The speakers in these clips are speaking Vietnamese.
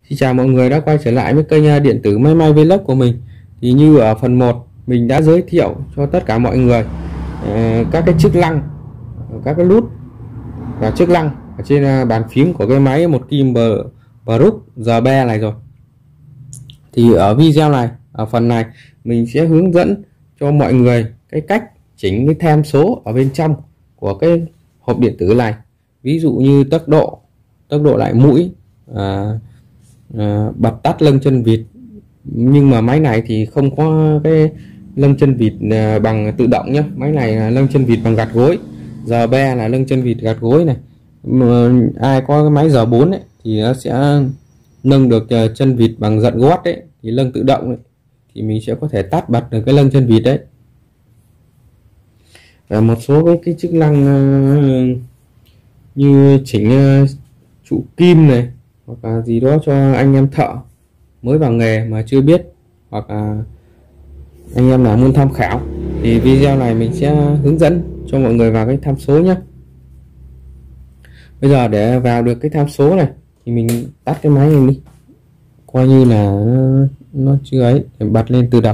Xin chào mọi người đã quay trở lại với kênh điện tử Máy May Vlog của mình. Thì như ở phần 1 mình đã giới thiệu cho tất cả mọi người các cái chức năng, các cái nút và chức năng ở trên bàn phím của cái máy một kim Brook GB này rồi. Thì ở video này, ở phần này mình sẽ hướng dẫn cho mọi người cái cách chỉnh cái tham số ở bên trong của cái hộp điện tử này. Ví dụ như tốc độ lại mũi, bật tắt lưng chân vịt. Nhưng mà máy này thì không có cái lưng chân vịt bằng tự động nhé. Máy này là lưng chân vịt bằng gạt gối, GB là lưng chân vịt gạt gối này. Ai có cái máy G4 ấy, thì nó sẽ nâng được chân vịt bằng giật gót đấy, thì lưng tự động ấy, thì mình sẽ có thể tắt bật được cái lưng chân vịt đấy. Và một số cái chức năng như chỉnh trụ kim này, hoặc là gì đó cho anh em thợ mới vào nghề mà chưa biết, hoặc là anh em nào muốn tham khảo, thì video này mình sẽ hướng dẫn cho mọi người vào cái tham số nhé. Bây giờ để vào được cái tham số này thì mình tắt cái máy này đi, coi như là nó chưa ấy, để bật lên từ đầu.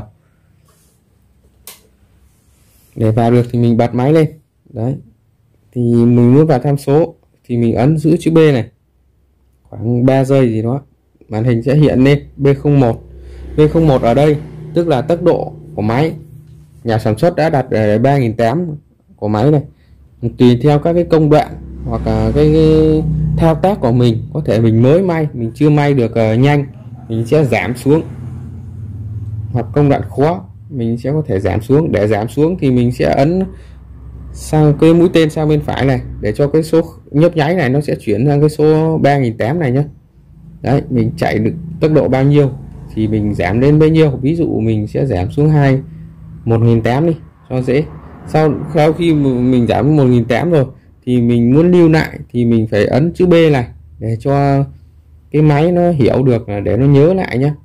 Để vào được thì mình bật máy lên đấy. Thì mình muốn vào tham số thì mình ấn giữ chữ B này khoảng 3 giây gì đó, màn hình sẽ hiện lên B01. B01 ở đây tức là tốc độ của máy. Nhà sản xuất đã đặt ở 3800 của máy này. Tùy theo các cái công đoạn hoặc là cái thao tác của mình, có thể mình mới may, mình chưa may được nhanh, mình sẽ giảm xuống, hoặc công đoạn khó mình sẽ có thể giảm xuống. Để giảm xuống thì mình sẽ ấn sang cái mũi tên sang bên phải này, để cho cái số nhấp nháy này nó sẽ chuyển sang cái số 3800 này nhé. Đấy, mình chạy được tốc độ bao nhiêu thì mình giảm lên bấy nhiêu. Ví dụ mình sẽ giảm xuống 1800 đi cho dễ. Sau khi mình giảm 1800 rồi thì mình muốn lưu lại thì mình phải ấn chữ B này để cho cái máy nó hiểu được, để nó nhớ lại nhé.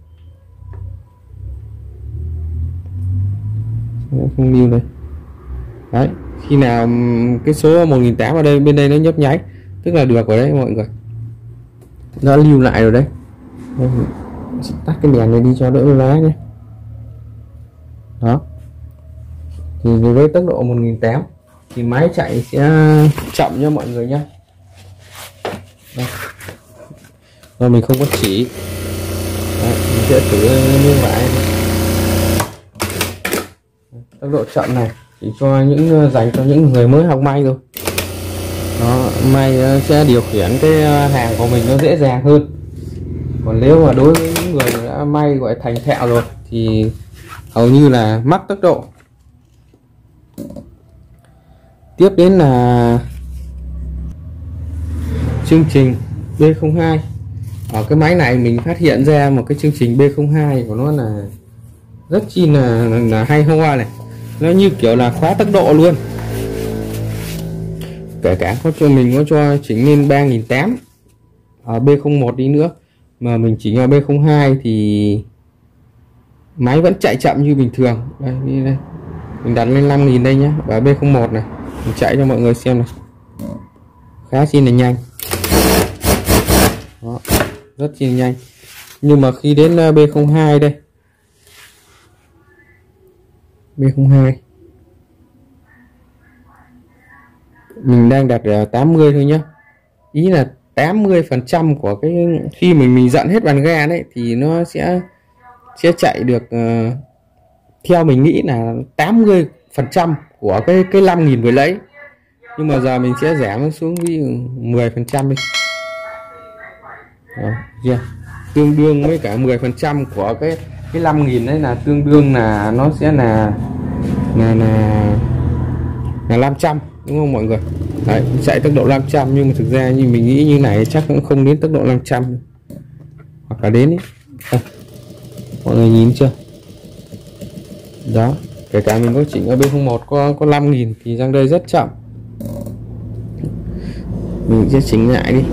Không lưu đây. Đấy, khi nào cái số 1800 ở đây, bên đây nó nhấp nháy tức là được rồi đấy mọi người, nó lưu lại rồi đấy. Tắt cái đèn này đi cho đỡ lá nhé. Đó, thì với tốc độ 1800 thì máy chạy sẽ chậm nha mọi người nhé. Rồi mình không có chỉ. Đấy, mình sẽ thử như vậy. Tốc độ chậm này chỉ cho dành cho những người mới học may thôi. Đó, may sẽ điều khiển cái hàng của mình nó dễ dàng hơn. Còn nếu mà đối với những người đã may gọi thành thạo rồi thì hầu như là mắc tốc độ. Tiếp đến là chương trình B02. Ở cái máy này mình phát hiện ra một cái chương trình B02 của nó là rất chi là hay ho này. Nó như kiểu là khóa tốc độ luôn. Kể cả mình có cho chỉnh lên 3800 ở B01 đi nữa, mà mình chỉnh vào B02 thì máy vẫn chạy chậm như bình thường. Đây, đây. Mình đặt lên 5000 đây nhé. Và B01 này mình chạy cho mọi người xem này, khá chi là nhanh. Đó, rất chi là nhanh. Nhưng mà khi đến B02 đây, B02 mình đang đặt ở 80 thôi nhé. Ý là 80% của cái khi mình dặn hết bàn ga đấy thì nó sẽ chạy được theo mình nghĩ là 80% của cái 5000 vừa lấy. Nhưng mà giờ mình sẽ giảm xuống ví dụ 10% đi. Đó, yeah. Tương đương với cả 10% của cái 5000 đấy, là tương đương là nó sẽ là 500, đúng không mọi người? Đấy, chạy tốc độ 500, nhưng mà thực ra như mình nghĩ như này chắc cũng không đến tốc độ 500, hoặc là đến ấy. Mọi người nhìn chưa? Đó, kể cả mình có chỉnh ở B01 có 5000 thì sang đây rất chậm. Mình sẽ chỉnh lại đi.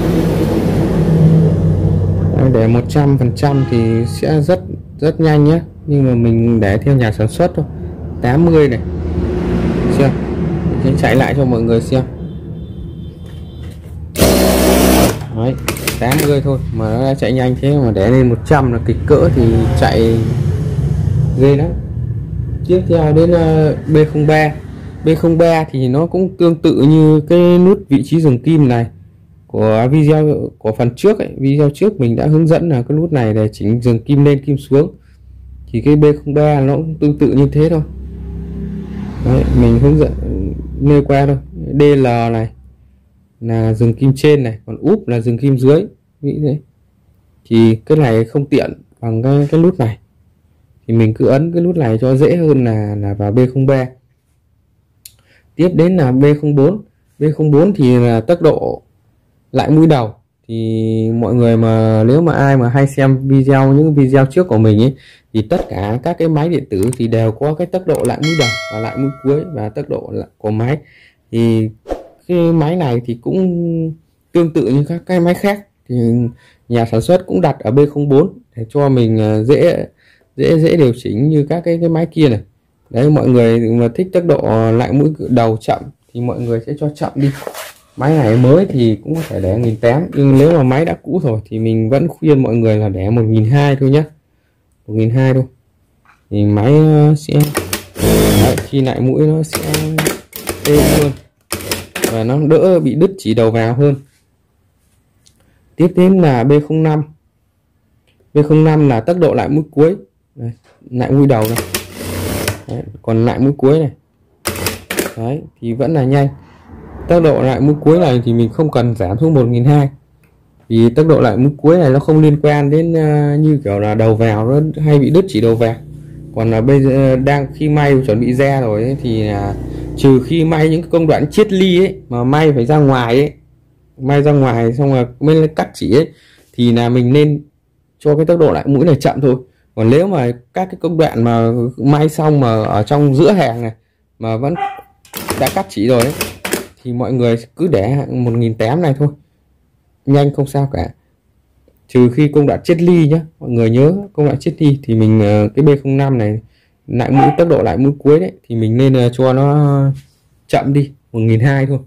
Đấy, để 100% thì sẽ rất nhanh nhé. Nhưng mà mình để theo nhà sản xuất thôi, 80 này. Chưa? Mình sẽ chạy lại cho mọi người xem. Đấy, 80 thôi mà nó đã chạy nhanh thế, mà để lên 100 là kịch cỡ thì chạy ghê lắm. Tiếp theo đến B03. B03 thì nó cũng tương tự như cái nút vị trí dừng kim này của video của phần trước ấy. Video trước mình đã hướng dẫn là cái nút này để chỉnh dừng kim lên kim xuống, thì cái B03 nó cũng tương tự như thế thôi. Đấy, mình hướng dẫn nêu qua thôi. DL này là dừng kim trên này, còn úp là dừng kim dưới, nghĩ thế. Thì cái này không tiện bằng cái nút này, thì mình cứ ấn cái nút này cho dễ hơn là vào B03. Tiếp đến là B04. B04 thì là tốc độ lại mũi đầu. Thì mọi người mà nếu mà ai mà hay xem những video trước của mình ấy, thì tất cả các cái máy điện tử thì đều có cái tốc độ lại mũi đầu và lại mũi cuối và tốc độ của máy. Thì cái máy này thì cũng tương tự như các cái máy khác, thì nhà sản xuất cũng đặt ở B04 để cho mình dễ điều chỉnh như các cái máy kia này. Đấy, mọi người mà thích tốc độ lại mũi đầu chậm thì mọi người sẽ cho chậm đi. Máy này mới thì cũng có thể để 1.800, nhưng nếu mà máy đã cũ rồi thì mình vẫn khuyên mọi người là để 1.200 thôi nhé, 1.200 thôi thì máy sẽ đấy, khi lại mũi nó sẽ êm hơn và nó đỡ bị đứt chỉ đầu vào hơn. Tiếp đến là B05. B05 là tốc độ lại mũi cuối. Đây, lại mũi đầu này. Đấy, còn lại mũi cuối này đấy thì vẫn là nhanh. Tốc độ lại mũi cuối này thì mình không cần giảm xuống 1.200, vì tốc độ lại mũi cuối này nó không liên quan đến như kiểu là đầu vào nó hay bị đứt chỉ đầu vào. Còn là bây giờ đang khi may chuẩn bị ra rồi ấy, thì là trừ khi may những công đoạn chiết ly ấy mà may phải ra ngoài ấy, may ra ngoài xong rồi mới cắt chỉ ấy, thì là mình nên cho cái tốc độ lại mũi này chậm thôi. Còn nếu mà các cái công đoạn mà may xong mà ở trong giữa hàng này mà vẫn đã cắt chỉ rồi ấy, thì mọi người cứ để 1.800 này thôi, nhanh không sao cả. Trừ khi công đoạn chiết ly nhé, mọi người nhớ công đoạn chiết ly thì mình cái B05 này lại mũi tốc độ lại mũi cuối đấy thì mình nên cho nó chậm đi 1.200 thôi.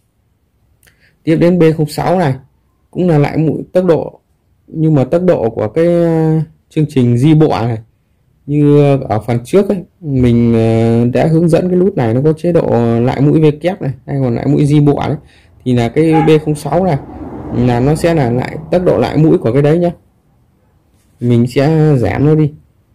Tiếp đến B06 này cũng là lại mũi tốc độ, nhưng mà tốc độ của cái chương trình di bộ này như ở phần trước ấy, mình đã hướng dẫn cái nút này nó có chế độ lại mũi V kép này hay còn lại mũi di bộ đấy, thì là cái B06 này là nó sẽ là lại tốc độ lại mũi của cái đấy nhá. Mình sẽ giảm nó đi,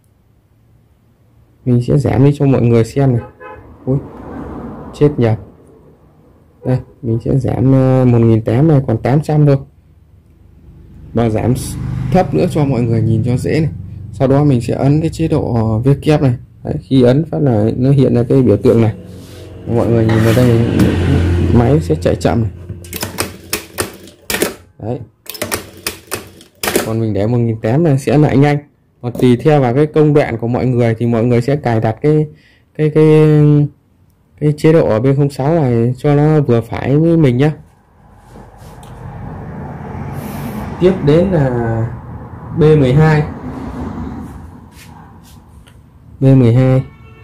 mình sẽ giảm đi cho mọi người xem này. Ui, chết nhầm. Đây mình sẽ giảm 1.800 này còn 800 thôi, và giảm thấp nữa cho mọi người nhìn cho dễ này. Sau đó mình sẽ ấn cái chế độ V kép này. Đấy, khi ấn phát là nó hiện ra cái biểu tượng này, mọi người nhìn vào đây máy sẽ chạy chậm này. Đấy, còn mình để 1.800 này sẽ lại nhanh. Còn tùy theo vào cái công đoạn của mọi người thì mọi người sẽ cài đặt cái chế độ ở B06 này cho nó vừa phải với mình nhé. Tiếp đến là B12. B12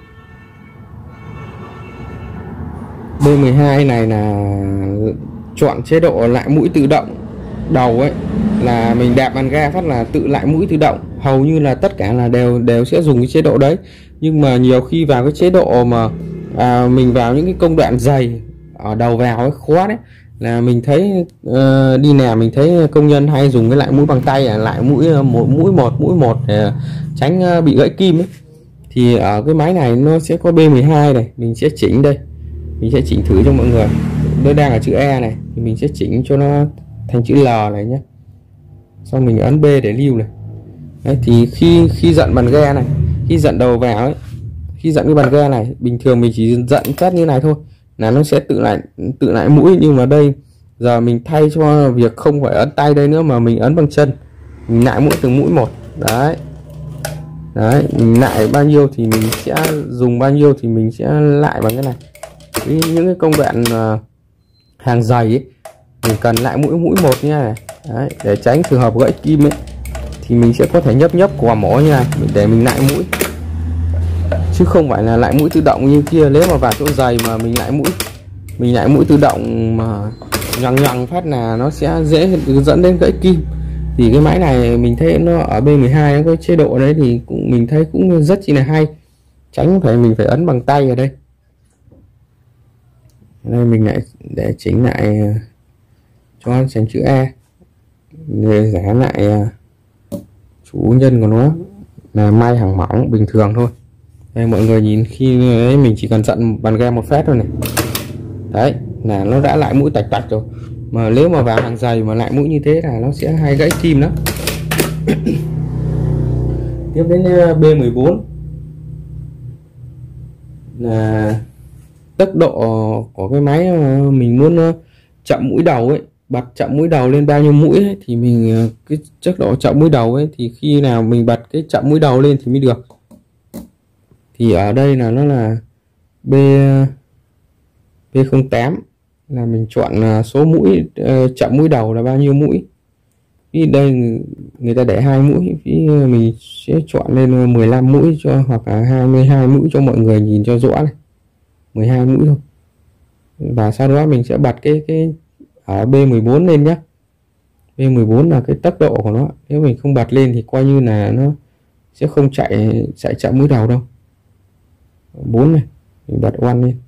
này là chọn chế độ lại mũi tự động. Đầu ấy là mình đạp bàn ga phát là tự lại mũi tự động, hầu như là tất cả là đều sẽ dùng cái chế độ đấy. Nhưng mà nhiều khi vào cái chế độ mà mình vào những cái công đoạn dày ở đầu vào ấy khó đấy, là mình thấy đi nào mình thấy công nhân hay dùng cái lại mũi bằng tay, lại mũi mũi một để tránh bị gãy kim ấy. Thì ở cái máy này nó sẽ có B12 này, mình sẽ chỉnh đây, mình sẽ chỉnh thử cho mọi người. Nó đang ở chữ E này thì mình sẽ chỉnh cho nó thành chữ L này nhé, xong mình ấn B để lưu này. Đấy, thì khi dặn bàn ga này, khi dặn đầu vào ấy, khi dặn cái bàn ga này bình thường mình chỉ dặn phát như này thôi là nó sẽ tự lại mũi. Nhưng mà đây giờ mình thay cho việc không phải ấn tay đây nữa mà mình ấn bằng chân, mình lại mũi từng mũi một. Đấy, mình lại bao nhiêu thì mình sẽ dùng bao nhiêu thì mình sẽ lại bằng cái này. Những cái công đoạn hàng dày ấy, mình cần lại mũi một như này. Đấy, để tránh trường hợp gãy kim ấy thì mình sẽ có thể nhấp cò mỏ như này để mình lại mũi, chứ không phải là lại mũi tự động như kia. Nếu mà vào chỗ dày mà mình lại mũi tự động mà nhằng phát là nó sẽ dễ dẫn đến gãy kim. Thì cái máy này mình thấy nó ở B12 nó có chế độ đấy thì mình thấy cũng rất chi là hay, tránh mình phải ấn bằng tay ở đây. Đây mình lại để chỉnh lại cho thành chữ E, để giả lại chủ nhân của nó là may hàng mỏng bình thường thôi. Đây mọi người nhìn, khi ấy mình chỉ cần dặn bàn gheo một phép thôi này, đấy là nó đã lại mũi tạch tạch rồi. Mà nếu mà vào hàng dày mà lại mũi như thế là nó sẽ hay gãy kim lắm. Tiếp đến B14 là tốc độ của cái máy mình muốn chậm mũi đầu ấy, bật chậm mũi đầu lên bao nhiêu mũi ấy, thì mình cái tốc độ chậm mũi đầu ấy thì khi nào mình bật cái chậm mũi đầu lên thì mới được. Thì ở đây là nó là B08 là mình chọn số mũi chậm mũi đầu là bao nhiêu mũi. Vì đây người ta để 2 mũi, vì mình sẽ chọn lên 15 mũi cho, hoặc là 22 mũi cho mọi người nhìn cho rõ này. 12 mũi thôi. Và sau đó mình sẽ bật cái ở B14 lên nhé. B14 là cái tốc độ của nó. Nếu mình không bật lên thì coi như là nó sẽ không chạy chậm mũi đầu đâu. 4 này, mình bật on lên.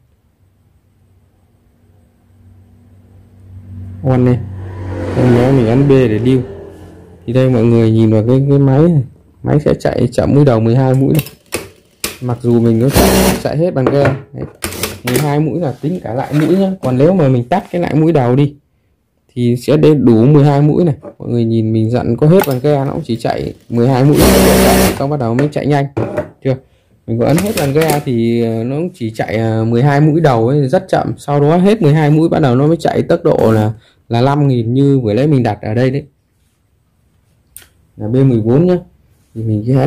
On lên. Sau đó mình ấn B để lưu. Thì đây mọi người nhìn vào cái máy này. Máy sẽ chạy chậm mũi đầu 12 mũi này. Mặc dù mình có chạy hết bằng gheo. 12 mũi là tính cả lại mũi nhá. Còn nếu mà mình tắt cái lại mũi đầu đi thì sẽ đủ 12 mũi này. Mọi người nhìn mình dặn có hết bằng gheo nó cũng chỉ chạy 12 mũi. Xong bắt đầu mới chạy nhanh. Chưa? Mình có ấn hết bằng gheo thì nó cũng chỉ chạy 12 mũi đầu ấy, rất chậm. Sau đó hết 12 mũi bắt đầu nó mới chạy tốc độ là 5.000 như vừa lấy mình đặt ở đây đấy. Là B14 nhá. Thì mình cứ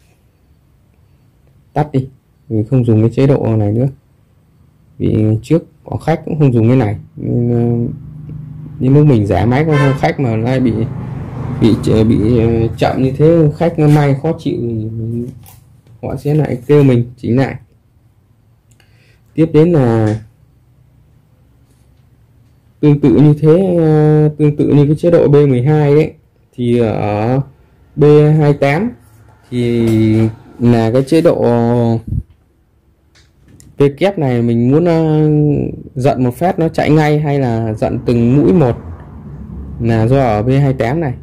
tắt đi, mình không dùng cái chế độ này nữa, vì trước có khách cũng không dùng cái này nên lúc mình giả máy có khách mà lại bị chậm như thế, khách may khó chịu thì họ sẽ lại kêu mình chỉnh lại. Tiếp đến là tương tự như thế, tương tự như cái chế độ B12 đấy, thì ở B28 thì là cái chế độ V kép này mình muốn dặn một phát nó chạy ngay hay là dặn từng mũi một, là do ở B28 này.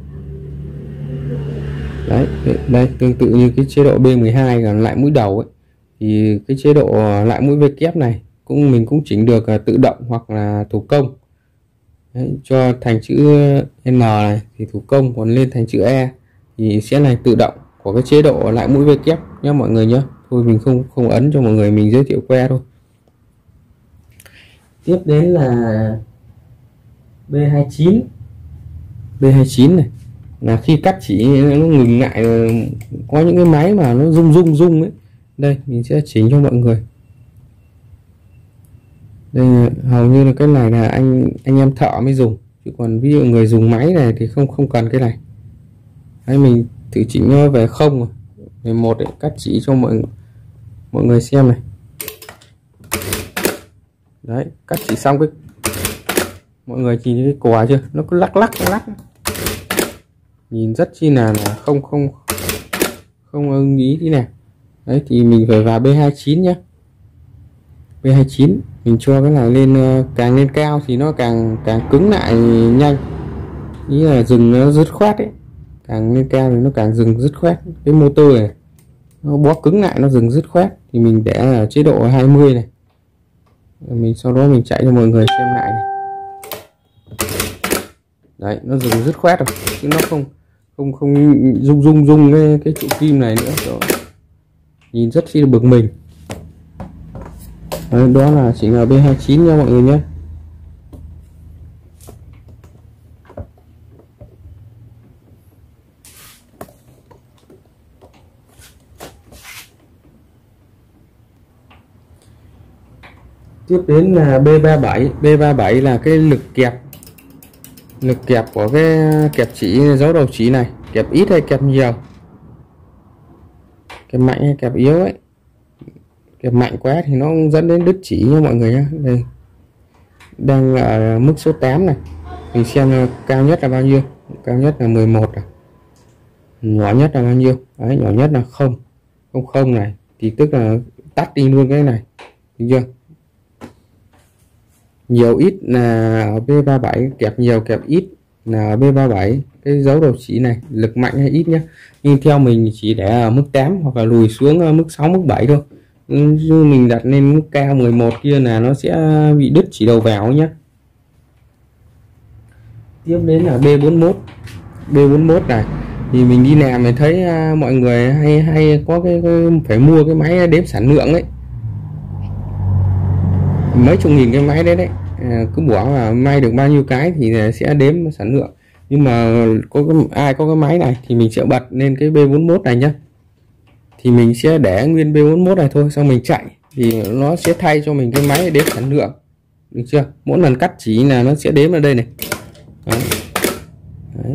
Đấy, đây tương tự như cái chế độ B12 là lại mũi đầu ấy, thì cái chế độ lại mũi V kép này mình cũng chỉnh được tự động hoặc là thủ công. Đấy, cho thành chữ N này thì thủ công, còn lên thành chữ E thì sẽ là tự động của cái chế độ lại mũi V kép nhé mọi người nhé. Thôi mình không ấn cho mọi người, mình giới thiệu que thôi. Tiếp đến là B29. B29 này là khi cắt chỉ nó ngừng lại, có những cái máy mà nó rung ấy. Đây mình sẽ chỉnh cho mọi người. Đây hầu như là cái này là anh em thợ mới dùng, chứ còn ví dụ người dùng máy này thì không cần cái này. Đấy, mình thử chỉnh về không rồi. Về một để cắt chỉ cho mọi người xem này. Đấy, cắt chỉ xong cái mọi người nhìn cái cò chưa, nó cứ lắc, nhìn rất chi là không ưng ý tí nào. Đấy thì mình phải vào B29 nhé. B29 mình cho cái này lên, càng lên cao thì nó càng cứng lại nhanh, ý là dừng nó dứt khoát ấy. Càng lên cao thì nó càng dừng dứt khoát. Cái motor này nó bó cứng lại, nó dừng dứt khoát, thì mình để ở chế độ 20 này. Mình sau đó mình chạy cho mọi người xem lại này. Đấy, nó dừng dứt khoát rồi, chứ nó không rung cái trụ kim này nữa rồi. Nhìn rất chi là bực mình. Đấy, đó là chỉ là B29 nha mọi người nhé. Tiếp đến là B37. B37 là cái lực kẹp của cái kẹp chỉ dấu đầu chỉ này, kẹp ít hay kẹp nhiều, kẹp mạnh hay kẹp yếu ấy. Kẹp mạnh quá thì nó dẫn đến đứt chỉ nha mọi người nhé. Đây đang ở mức số 8 này. Mình xem cao nhất là bao nhiêu. Cao nhất là 11 à. Nhỏ nhất là bao nhiêu? Đấy, nhỏ nhất là 0 này, thì tức là tắt đi luôn cái này, được chưa? Nhiều ít là ở B37, kẹp nhiều kẹp ít là ở B37. Cái dấu đầu chỉ này lực mạnh hay ít nhé, nhưng theo mình chỉ để ở mức 8 hoặc là lùi xuống mức 6 mức 7 thôi. Chứ mình đặt lên mức cao 11 kia là nó sẽ bị đứt chỉ đầu vào nhé. Tiếp đến là B41 này, thì mình đi làm mình thấy mọi người hay có cái phải mua cái máy đếm sản lượng ấy, mấy chục nghìn cái máy đấy cứ bỏ vào may được bao nhiêu cái thì sẽ đếm sản lượng. Nhưng mà ai có cái máy này thì mình sẽ bật lên cái B41 này nhá, thì mình sẽ để nguyên B41 này thôi, xong mình chạy thì nó sẽ thay cho mình cái máy đếm sản lượng, được chưa? Mỗi lần cắt chỉ là nó sẽ đếm ở đây này. Đấy. Đấy.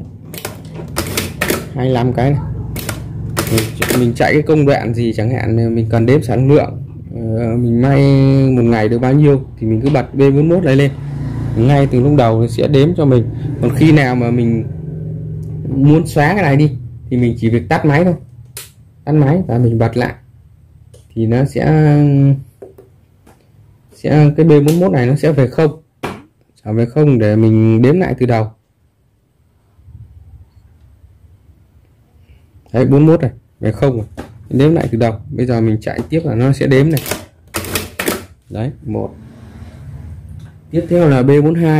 25 cái này. Mình chạy cái công đoạn gì chẳng hạn mình cần đếm sản lượng, mình may một ngày được bao nhiêu thì mình cứ bật B41 này lên, ngay từ lúc đầu nó sẽ đếm cho mình. Còn khi nào mà mình muốn xóa cái này đi thì mình chỉ việc tắt máy thôi, tắt máy và mình bật lại thì nó sẽ cái B41 này nó sẽ về không, trở về không để mình đếm lại từ đầu. Đấy, 41 này về không rồi, đếm lại từ đầu. Bây giờ mình chạy tiếp là nó sẽ đếm này. Đấy, 1. Tiếp theo là B42.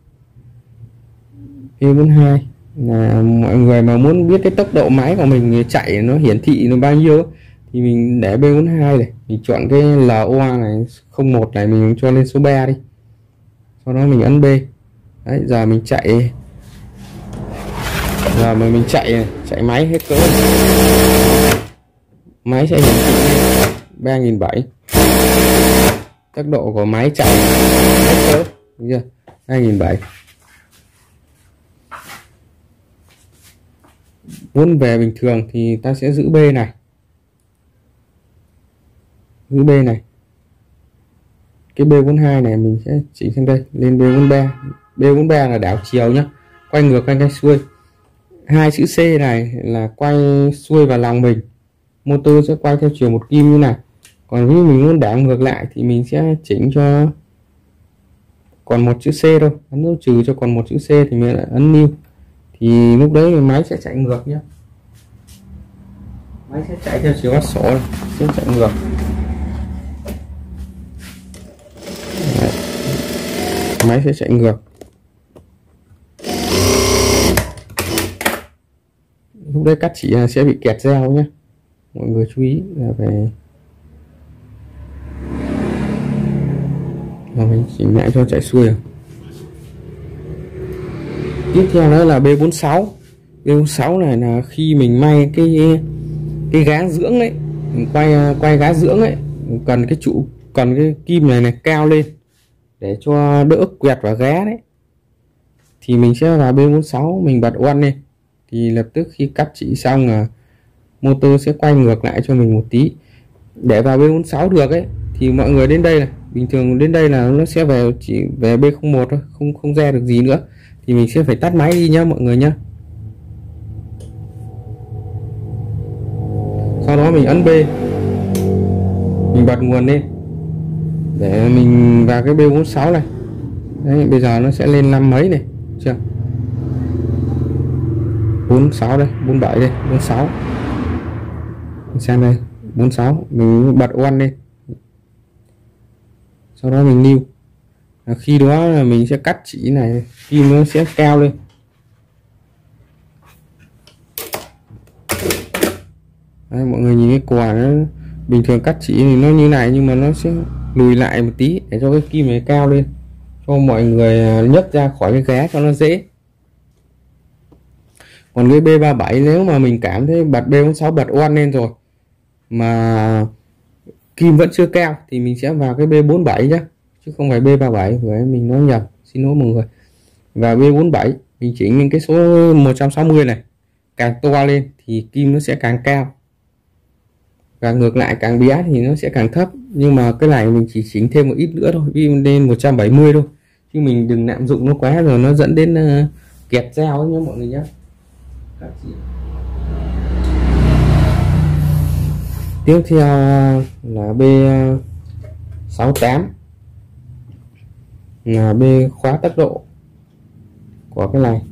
B42 là mọi người mà muốn biết cái tốc độ máy của mình chạy nó hiển thị nó bao nhiêu thì mình để B42 này, mình chọn cái LO này 01 này, mình cho lên số 3 đi, sau đó mình ấn B. Đấy, giờ mình chạy, giờ mà mình chạy máy hết cỡ, máy sẽ hiển thị 3.700. Tốc độ của máy chạy hết cỡ, được chưa? 2.700. Muốn về bình thường thì ta sẽ giữ B này, giữ B này. Cái B42 này mình sẽ chỉnh sang đây, lên B43. B43 là đảo chiều nhá, quay ngược quay xuôi. 2 chữ C này là quay xuôi vào lòng mình, motor sẽ quay theo chiều một kim như này. Còn ví dụ mình muốn đảo ngược lại thì mình sẽ chỉnh cho còn một chữ C thôi, ấn dấu trừ cho còn một chữ C thì mình lại ấn new, thì lúc đấy máy sẽ chạy ngược nhé. Máy sẽ chạy theo chiều sổ này, sẽ chạy ngược. Đấy. Máy sẽ chạy ngược. Lúc đấy cắt chỉ sẽ bị kẹt gieo nhé, mọi người chú ý là về. Và mình chỉnh lại cho chạy xuôi. Tiếp theo đó là B46. B46 này là khi mình may cái gá dưỡng đấy, mình quay gá dưỡng ấy, cần cái trụ, cần cái kim này cao lên để cho đỡ quẹt vào gá đấy, thì mình sẽ vào B46, mình bật on lên thì lập tức khi cắt chỉ xong là motor sẽ quay ngược lại cho mình một tí. Để vào B46 được ấy thì mọi người đến đây này, bình thường đến đây là nó sẽ về chỉ về B01 thôi, không ra được gì nữa, thì mình sẽ phải tắt máy đi nhá mọi người nhá. Sau đó mình ấn B, mình bật nguồn lên để mình vào cái B46 này. Đấy, bây giờ nó sẽ lên 5 mấy này, chưa? 46 đây, 47 đây, 46. Sang đây, 46, mình bật on lên. Sau đó mình lưu. Khi đó là mình sẽ cắt chỉ này, kim nó sẽ cao lên. Đấy, mọi người nhìn cái quả nó bình thường cắt chỉ thì nó như này, nhưng mà nó sẽ lùi lại một tí để cho cái kim này cao lên, cho mọi người nhấc ra khỏi cái gá cho nó dễ. Còn cái B37 nếu mà mình cảm thấy bật B46 bật on lên rồi mà kim vẫn chưa cao thì mình sẽ vào cái B47 nhé, chứ không phải B37, với mình nói nhầm, xin lỗi mọi người. Và B47 mình chỉnh lên cái số 160 này, càng to lên thì kim nó sẽ càng cao, và ngược lại càng bé thì nó sẽ càng thấp. Nhưng mà cái này mình chỉ chỉnh thêm một ít nữa thôi, ví dụ lên 170 thôi, chứ mình đừng lạm dụng nó quá rồi nó dẫn đến kẹt dao ấy nhé mọi người nhé. Tiếp theo là B68, là B khóa tốc độ của cái này.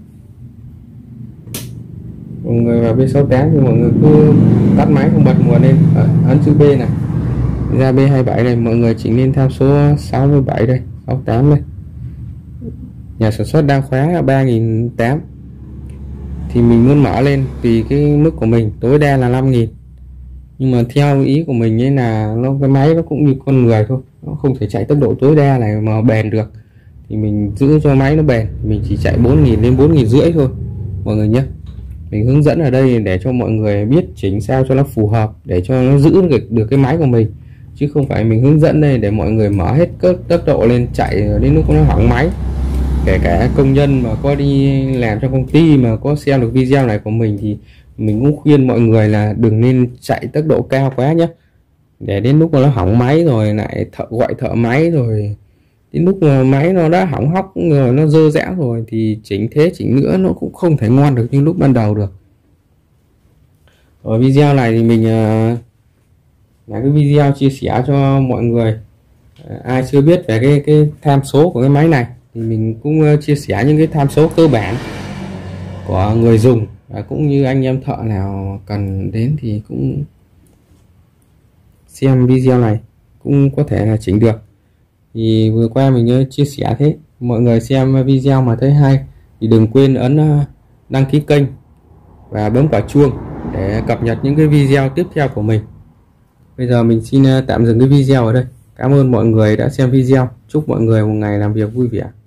Mọi người vào B68 thì mọi người cứ tắt máy không bật nguồn lên, ấn chữ B này ra B27 này, mọi người chỉnh lên tham số 67 đây, 68 đây. Nhà sản xuất đang khóa 3.800 thì mình muốn mở lên tùy cái mức của mình, tối đa là 5.000. Nhưng mà theo ý của mình ấy là cái máy nó cũng như con người thôi, nó không thể chạy tốc độ tối đa này mà bền được, thì mình giữ cho máy nó bền mình chỉ chạy 4.000 đến 4.500 thôi mọi người nhé. Mình hướng dẫn ở đây để cho mọi người biết chỉnh sao cho nó phù hợp, để cho nó giữ được cái máy của mình, chứ không phải mình hướng dẫn đây để mọi người mở hết các tốc độ lên chạy đến lúc nó hỏng máy. Kể cả công nhân mà có đi làm trong công ty mà có xem được video này của mình thì mình cũng khuyên mọi người là đừng nên chạy tốc độ cao quá nhé, để đến lúc mà nó hỏng máy rồi lại gọi thợ máy, rồi đến lúc mà máy nó đã hỏng hóc rồi nó dơ dã rồi thì chỉnh thế chỉnh nữa nó cũng không thể ngon được như lúc ban đầu được. Ở video này thì mình là cái video chia sẻ cho mọi người ai chưa biết về cái tham số của cái máy này, thì mình cũng chia sẻ những cái tham số cơ bản của người dùng, và cũng như anh em thợ nào cần đến thì cũng xem video này cũng có thể là chỉnh được. Thì vừa qua mình chia sẻ thế, mọi người xem video mà thấy hay thì đừng quên ấn đăng ký kênh và bấm quả chuông để cập nhật những cái video tiếp theo của mình. Bây giờ mình xin tạm dừng cái video ở đây. Cảm ơn mọi người đã xem video. Chúc mọi người một ngày làm việc vui vẻ.